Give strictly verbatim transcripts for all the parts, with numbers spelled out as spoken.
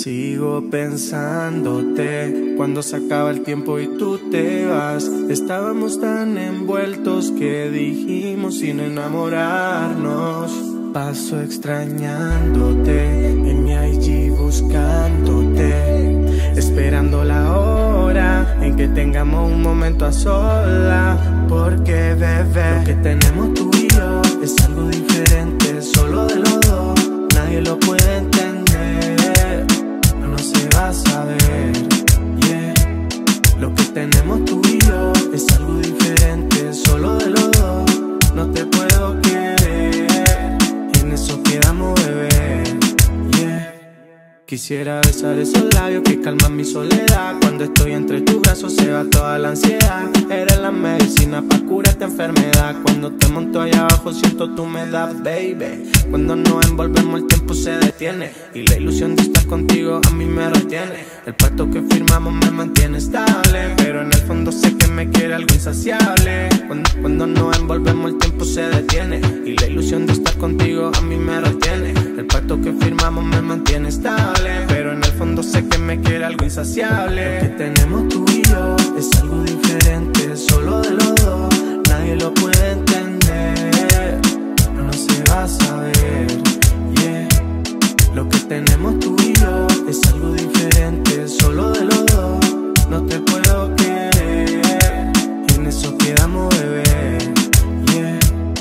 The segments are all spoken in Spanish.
Sigo pensándote cuando se acaba el tiempo y tú te vas. Estábamos tan envueltos que dijimos sin enamorarnos. Paso extrañándote en mi I G buscándote, esperando la hora en que tengamos un momento a solas. Porque bebé, lo que tenemos tú y yo es algo diferente, solo de los dos, nadie lo puede entender. No se va a saber, yeah. Lo que tenemos tú y yo es algo diferente, solo de los dos, no te puedo querer. En eso quedamos, bebé, yeah. Quisiera besar esos labios que calman mi soledad. Cuando estoy entre tus brazos se va toda la ansiedad. Eres la medicina pa' curar esta enfermedad. Cuando te monto allá abajo siento tu humedad, baby. Cuando nos envolvemos el tiempo se detiene y la ilusión de estar contigo a mí me retiene. El pacto que firmamos me mantiene estable, pero en el fondo sé que me quiere algo insaciable. Cuando, cuando nos envolvemos el tiempo se detiene y la ilusión de estar contigo a mí me retiene. El pacto que firmamos me mantiene estable, pero en el fondo sé que me quiere algo insaciable. Lo que tenemos tú y yo es algo diferente, solo de los dos, nadie lo puede entender. No se va a saber, yeah. Lo que tenemos tú y yo es algo diferente, solo de los dos, no te puedo querer. Y en eso quedamos, bebé, yeah.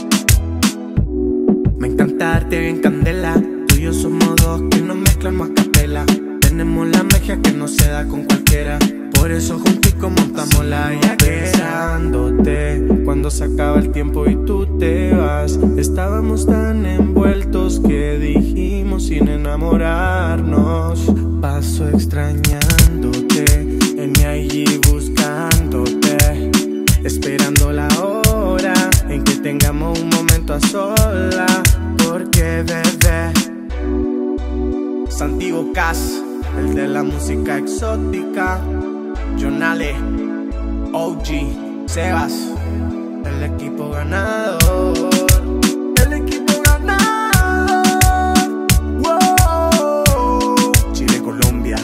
Me encanta darte bien candela, tú y yo somos dos que nos mezclamos a capela. Tenemos la magia que no se da con cualquiera, por eso juntico montamos la yaquera. Pensándote cuando se acaba el tiempo y tú te vas. Estábamos tan envueltos que dijimos sin enamorarnos. Paso extrañándote en mi I G buscándote, esperando la hora en que tengamos un momento a solas. Porque bebé, Santiago Cas, el de la música exótica, Jonale, O G, Sebas, el equipo ganador, el equipo ganador, wow. Chile, Colombia.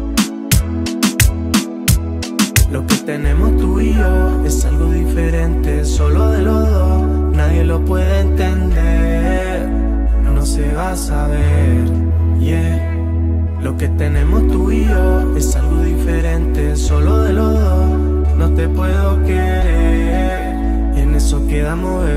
Lo que tenemos tú y yo es algo diferente, solo de los dos, nadie lo puede entender. No se va a saber, yeah. Lo que tenemos tú y yo es algo diferente, solo de los dos, no te puedo querer. Y en eso quedamos,